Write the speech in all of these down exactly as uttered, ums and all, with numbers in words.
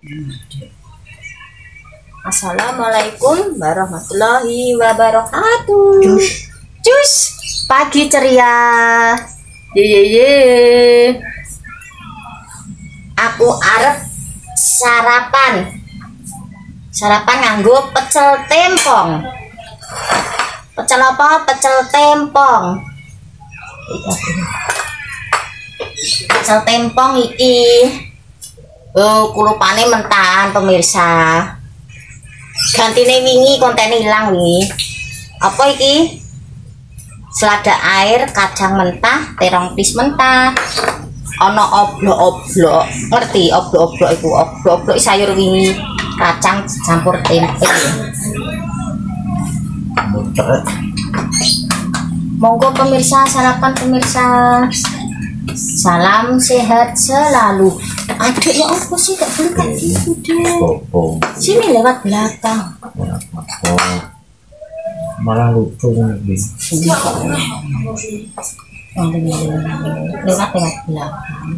Assalamualaikum warahmatullahi wabarakatuh. Cus, cus, pagi ceria. Ye ye ye. Aku arep sarapan. Sarapan nganggo pecel tempong. Pecel apa? Pecel tempong. Pecel tempong iki. Oh, kulupane mentahan pemirsa. Gantine wingi konten hilang wingi. Apa iki? Selada air, kacang mentah, terong pis mentah. Ono oblok-oblok. Ngerti oblok-oblok iku? Oblok-oblok sayur wingi. Kacang campur tempe. Monggo pemirsa sarapan pemirsa. Salam sehat selalu. Aduh ya apa sih gak boleh kayak gitu deh. Sini lewat belakang. Malah lucu nih. Lewat lewat belakang.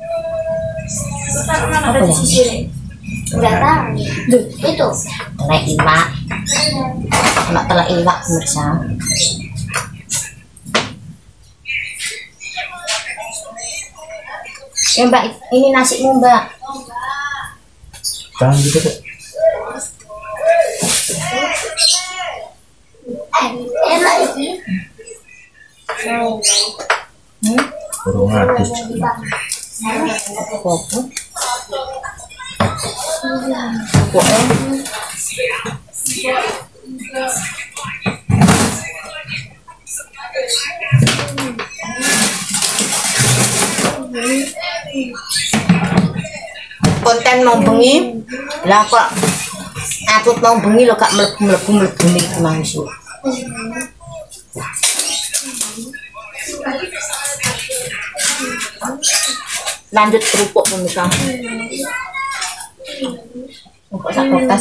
Apa ya? Belakang. Itu. Telek iwak. Anak telek iwak pemirsa. Ya mbak, ini nasimu mbak. Jangan gitu kok. Enak ini. Hmm? Burung hadis. Kopo. Kopo. Konten mau bengi lah kok aku mau bengi lo gak melebu melebu melebu nih langsung. Lanjut kerupuk pemirsa. Kok sak kertas.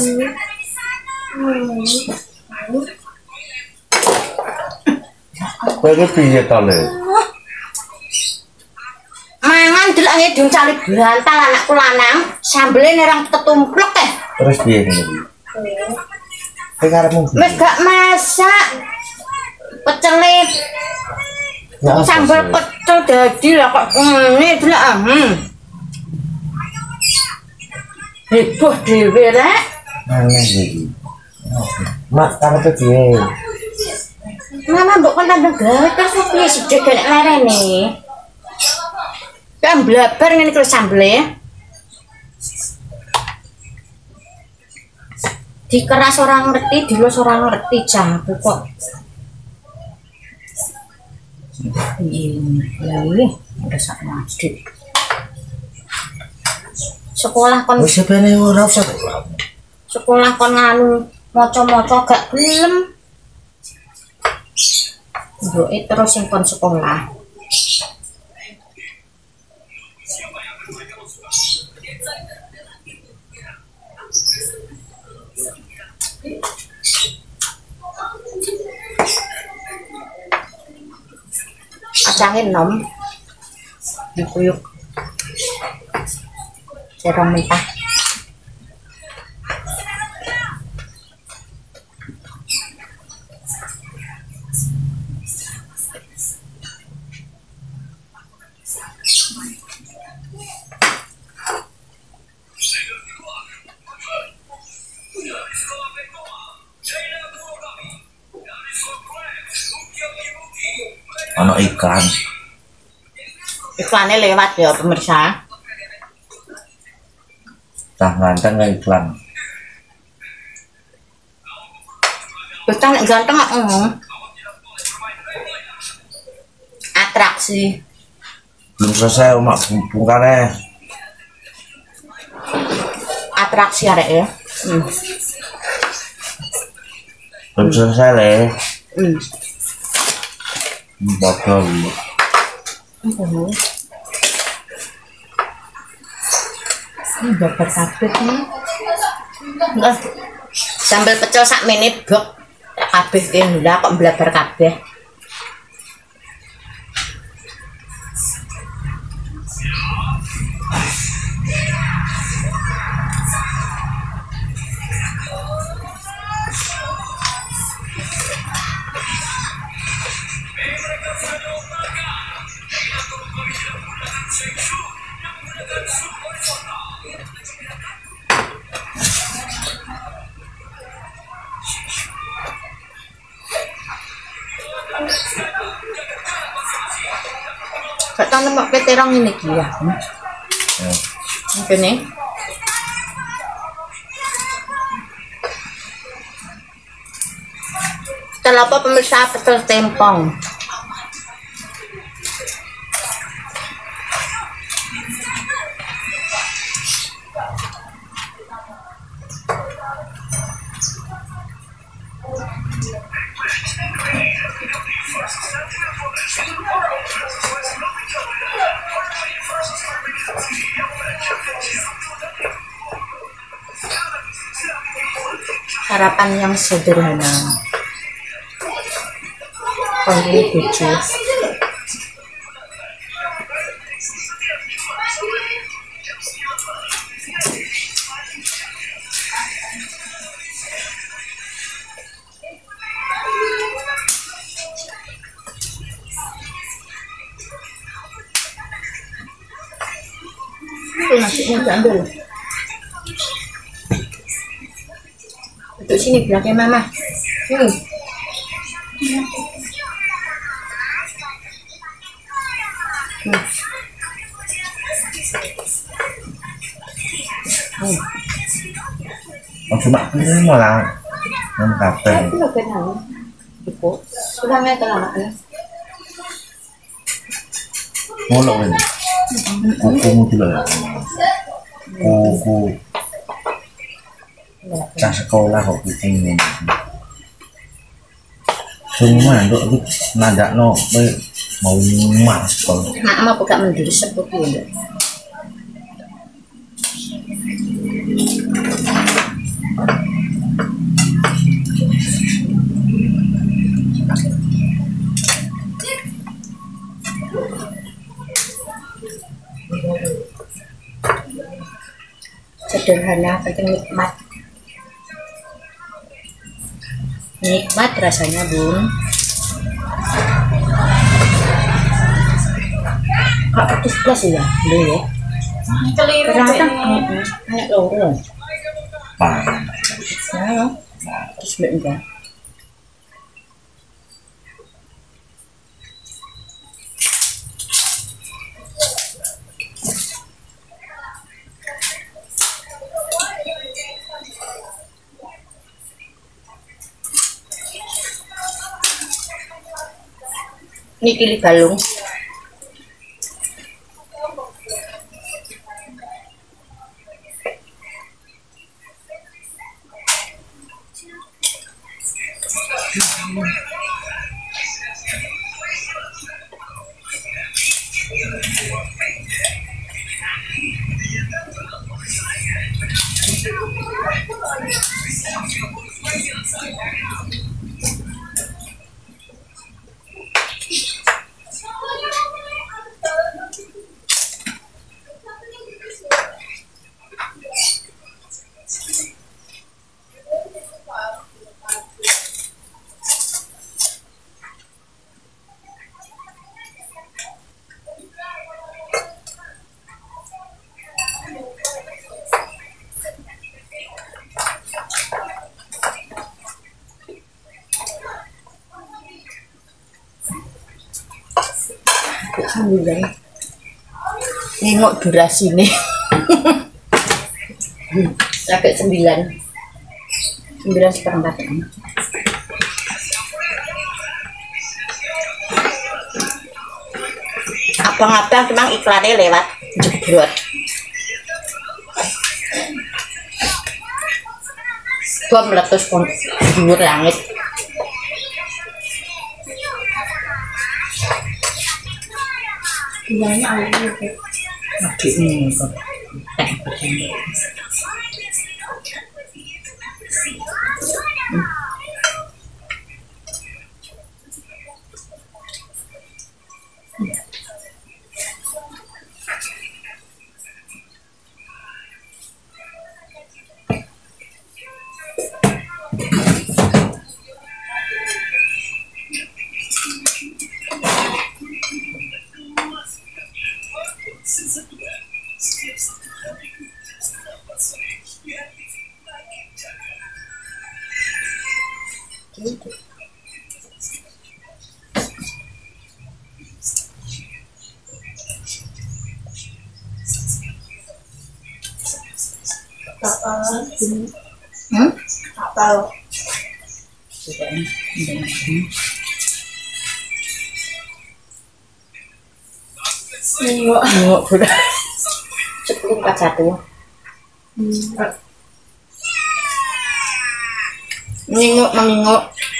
Kowe piye to le? Mangan delake dhewe cari bantal anakku lanang, sambele nerang ketumplek teh. Terus piye ngene iki? Kowe karepmu Wis gak masak. Pecele. Ya, Sambal pecel dadi lah kok ngene delok ah. Hmm. Heboh dhewe rek. aneh iki. Mak karepe piye? Mama mbok kon tambah gawe terus piye sih dek nek larene. Kan blabar ngene terus sambele. Dikeras orang ngerti, dilus orang ngerti jago kok. Ini udah sak adik. Sekolah kon Wis sepene ora usah. sekolah kon nganu maca-maca gak gelem. Mboke terus sing kon sekolah. Kacangin nom dikuyuk terong mentah. Ana ikan. Iklannya lewat ya pemirsa. Tah ganteng kayak iklan. Betul nek ganteng kok ngomong. Atraksi. Belum selesai mak bungkane. Atraksi arek ya. Hmm. Belum selesai le. Hmm. Botol. Oh. Ini bakar kabeh nih. Lah. Sambal pecel sak menit blok kabeh ki ndak kok blabar kabeh. potong lemak peterong ini ya. Ini. Setelah apa pemirsa pecel tempong. Sarapan yang sederhana. Panggil bucu. Itu nasinya diambil. Duduk sini belakang mama. Hmm. Hmm. Hmm. Oh, cuma ini malah yang kafe. Itu lebih tahu. Ibu, sudah nggak terlalu. Molok ini. Kuku muncul ya. Kuku. Cah sekolah kok kuku ini. Semua itu itu nada no, mau mas kalau. Mak mau buka mendiri seperti ini. Sederhana tapi nikmat. Nikmat rasanya, Bun. Kak putus plus ya, dulu ya. Keliru Kadang-kadang ini. kayak loro. Pan. Ya, terus enggak. Ini pilih balung. Alhamdulillah. Nengok durasi nih. Sampai sembilan. Sembilan seperempat. Apa-apa cuma iklannya lewat jebrot. Gua meletus pun dhuwur langit. Bilangnya air itu. Aduh ini kok. Tak bercanda. Hmm? Apa? Sudah nih, udah matang. Nengok. Nengok sudah. Sepuluh empat satu. Nengok menengok.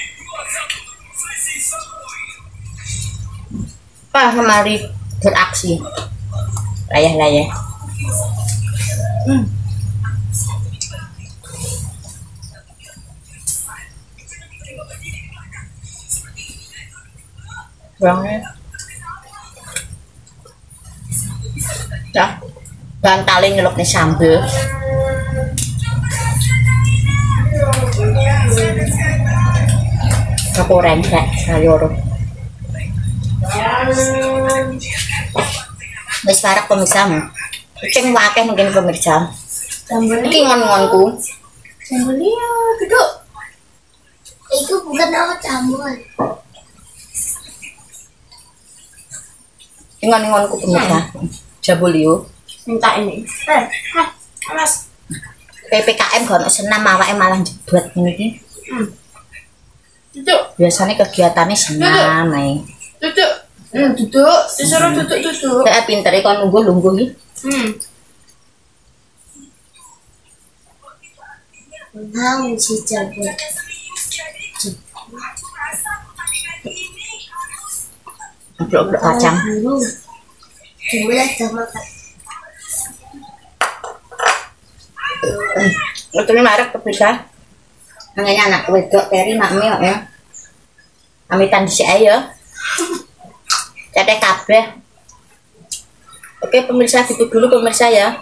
Pak kemari beraksi. Layah-layah. Hmm. Kurangnya. Ya, bantalin nyeluk nih sambel. Kapureng kayak sayur. Wis parek pemirsamu. Kucing wakeh mungkin pemirsa. Sambal Iki ngon-ngonku. sambal dia duduk. Itu bukan awet sambal. Ngon-ngonku pemirsa. Jabulio. Minta ini. Eh, ah, Mas. P P K M gak ono senam awake malah jebret ngene iki. Hmm. Duduk, Biasanya kegiatannya senam ae. duduk. Hmm, duduk. Disuruh duduk, duduk. Kayak pintere kon nunggu-nunggu iki. Hmm. Mau si jago. Oblok-oblok kacang. Boleh sama Kak. Itu ini marek pemirsa. Nanganya anak wedok Peri makmi kok ya. Pamitan dhisik ae ya. Cete kabeh. Oke pemirsa, gitu dulu pemirsa ya.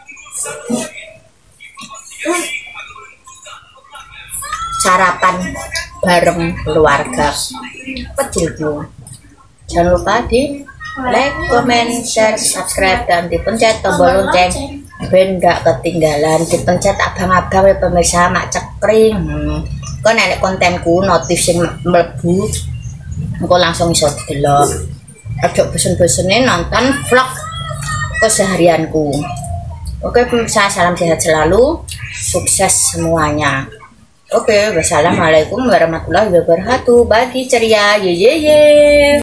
Sarapan bareng keluarga Pecilku. Jangan lupa di like, comment, share, subscribe, dan dipencet tombol lonceng ben gak ketinggalan. Dipencet abang-abang ya pemirsa mak cekring. Hmm. Kok nenek kontenku notif sing mlebu engko langsung iso didelok. Aja bosen-bosene nonton vlog keseharianku. Oke pemirsa, salam sehat selalu, sukses semuanya. Oke, wassalamualaikum warahmatullahi wabarakatuh. Bagi ceria, ye ye ye.